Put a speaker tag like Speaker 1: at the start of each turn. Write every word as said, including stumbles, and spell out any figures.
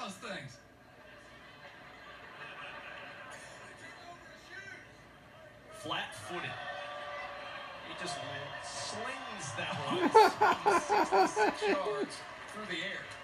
Speaker 1: those things.
Speaker 2: Flat-footed. He just slings that one sixty-six yards through the air.